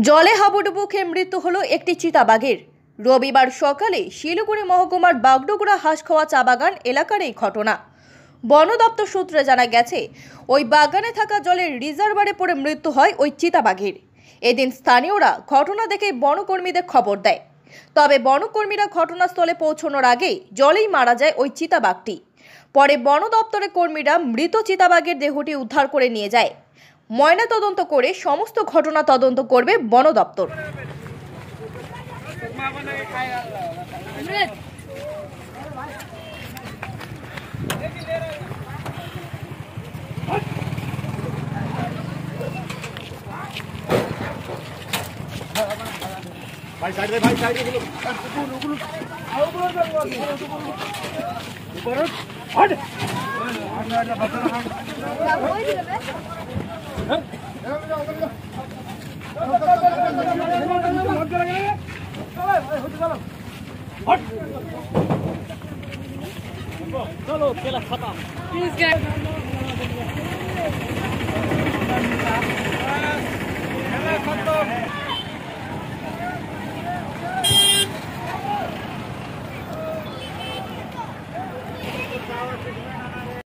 জলে হাবুডুবু খেয়ে মৃত্যু হলো একটি চিতাবাঘের। রবিবার সকালে শিলিগুড়ি মহকুমার বাগডোগরা হাঁসখাওয়া চা বাগান এলাকার এই ঘটনা। বন দপ্তর সূত্রে জানা গেছে, ওই বাগানে থাকা জলের রিজার্ভারে পড়ে মৃত্যু হয় ওই চিতাবাঘের। এদিন স্থানীয়রা ঘটনা দেখে বনকর্মীদের খবর দেয়। তবে বনকর্মীরা ঘটনাস্থলে পৌঁছানোর আগেই জলেই মারা যায় ওই চিতাবাঘটি। পরে বন দপ্তরের কর্মীরা মৃত চিতাবাঘের দেহটি উদ্ধার করে নিয়ে যায়। ময়না তদন্ত করে সমস্ত ঘটনা তদন্ত করবে বন দপ্তর। भाई साइड दे बोलो ऊपर हट चलो खेला खत्म प्लीज खेला खत्म।